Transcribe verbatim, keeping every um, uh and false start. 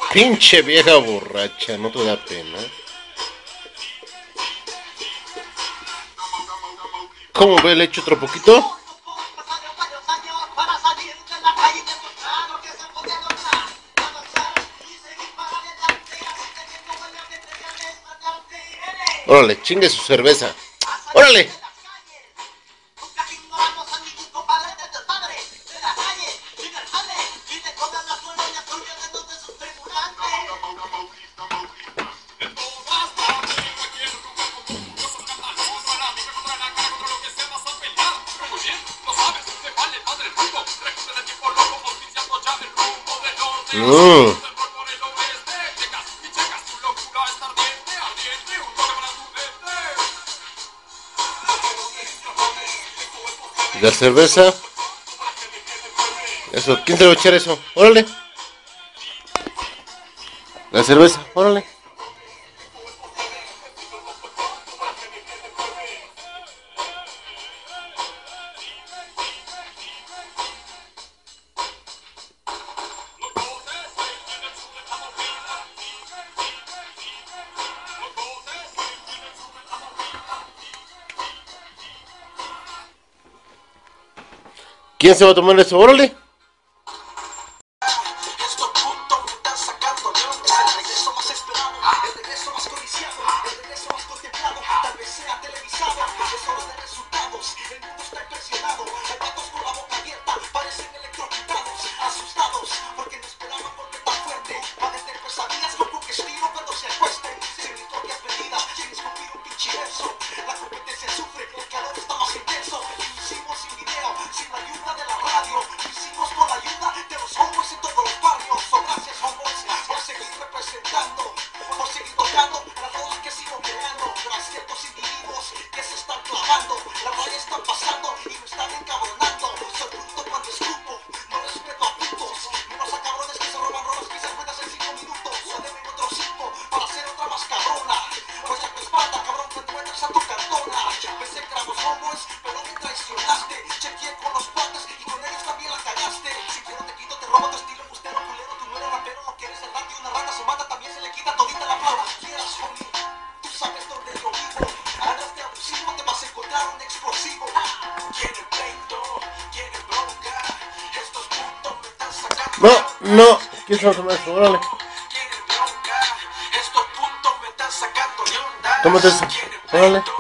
Pinche vieja borracha, no te da pena. ¿Cómo ve? ¿Le echo otro poquito? Órale, chingue su cerveza. Órale. Mm. La cerveza. Eso, ¿quién se lo va a echar eso? Órale. La cerveza, órale. ¿Quién se va a tomar eso? Órale. No, no, ¿quién se va a tomar eso? Órale. Tómate eso, órale.